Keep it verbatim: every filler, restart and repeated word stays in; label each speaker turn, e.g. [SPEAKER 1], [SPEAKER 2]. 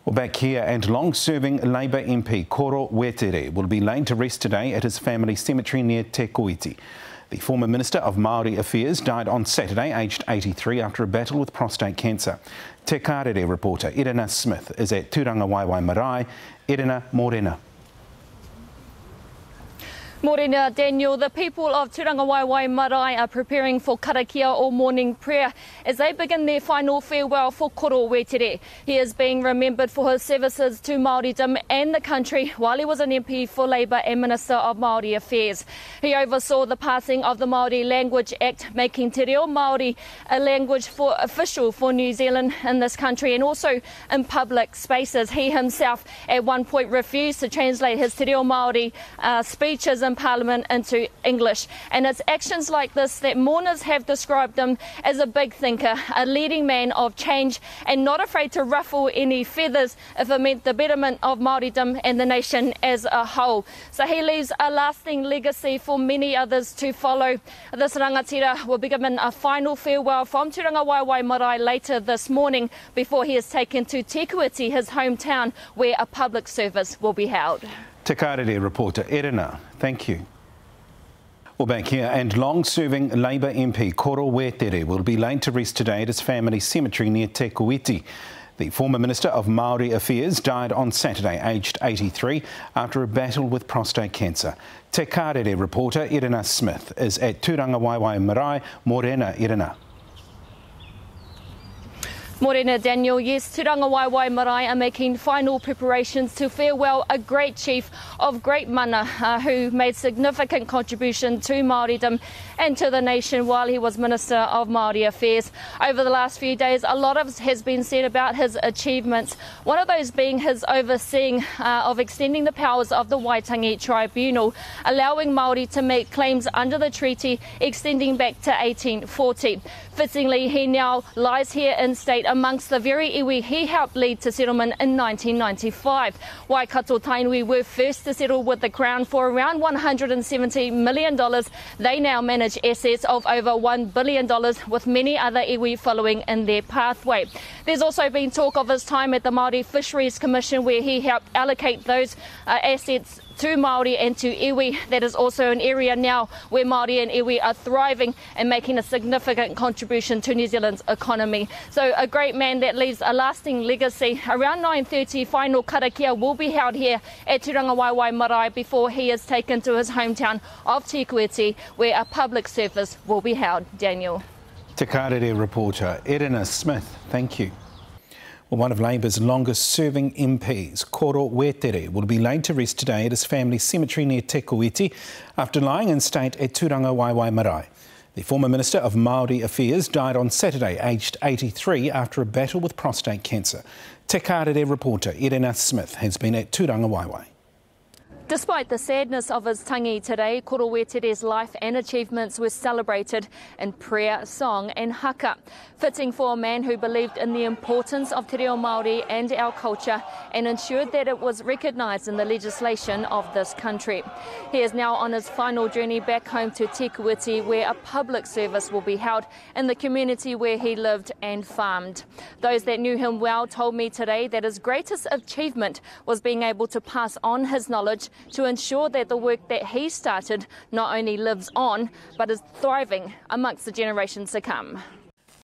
[SPEAKER 1] Well, back here, and long-serving Labour M P Koro Wetere will be laid to rest today at his family cemetery near Te Koiti. The former Minister of Māori Affairs died on Saturday, aged eighty-three, after a battle with prostate cancer. Te Karere reporter Irena Smith is at Tūrangawaewae Marae. Irena, Morena.
[SPEAKER 2] Morena, Daniel. The people of Tūrangawaewae Marae are preparing for karakia or morning prayer as they begin their final farewell for Koro Wetere. He is being remembered for his services to Māoridom and the country while he was an M P for Labour and Minister of Māori Affairs. He oversaw the passing of the Māori Language Act, making te reo Māori a language for official for New Zealand in this country and also in public spaces. He himself at one point refused to translate his te reo Māori uh, speeches in Parliament into English, and it's actions like this that mourners have described him as a big thinker, a leading man of change and not afraid to ruffle any feathers if it meant the betterment of Māoridom and the nation as a whole. So he leaves a lasting legacy for many others to follow. This rangatira will be given a final farewell from Tūrangawaewae Marae later this morning before he is taken to Te Koiti, his hometown, where a public service will be held.
[SPEAKER 1] Te Karere reporter Irena, thank you. Well, back here, and long-serving Labour M P Koro Wetere will be laid to rest today at his family cemetery near Te Koiti. The former Minister of Māori Affairs died on Saturday, aged eighty-three, after a battle with prostate cancer. Te Karere reporter Irena Smith is at Tūrangawaewae Marae. Morena, Irena.
[SPEAKER 2] Morena, Daniel. Yes, Tūrangawaewae Marae are making final preparations to farewell a great chief of great mana uh, who made significant contribution to Māoridom and to the nation while he was Minister of Māori Affairs. Over the last few days, a lot of has been said about his achievements, one of those being his overseeing uh, of extending the powers of the Waitangi Tribunal, allowing Māori to make claims under the treaty extending back to eighteen forty. Fittingly, he now lies here in state amongst the very iwi he helped lead to settlement in nineteen ninety-five. Waikato Tainui were first to settle with the Crown for around one hundred seventy million dollars. They now manage assets of over one billion dollars, with many other iwi following in their pathway. There's also been talk of his time at the Māori Fisheries Commission, where he helped allocate those uh, assets to Māori and to iwi. That is also an area now where Māori and iwi are thriving and making a significant contribution to New Zealand's economy. So a great man that leaves a lasting legacy. Around nine thirty, final karakia will be held here at Tūrangawaewae Marae before he is taken to his hometown of Te Koiti, where a public service will be held. Daniel.
[SPEAKER 1] Te Karere reporter Irena Smith, thank you. Well, one of Labour's longest-serving M Ps, Koro Wetere, will be laid to rest today at his family cemetery near Te Koiti after lying in state at Tūrangawaewae Marae. The former Minister of Māori Affairs died on Saturday, aged eighty-three, after a battle with prostate cancer. Te Karere reporter Irena Smith has been at Tūrangawaewae.
[SPEAKER 2] Despite the sadness of his tangi today, Koro Wetere's life and achievements were celebrated in prayer, song and haka. Fitting for a man who believed in the importance of te reo Māori and our culture and ensured that it was recognised in the legislation of this country. He is now on his final journey back home to Te Koiti, where a public service will be held in the community where he lived and farmed. Those that knew him well told me today that his greatest achievement was being able to pass on his knowledge to ensure that the work that he started not only lives on, but is thriving amongst the generations to come.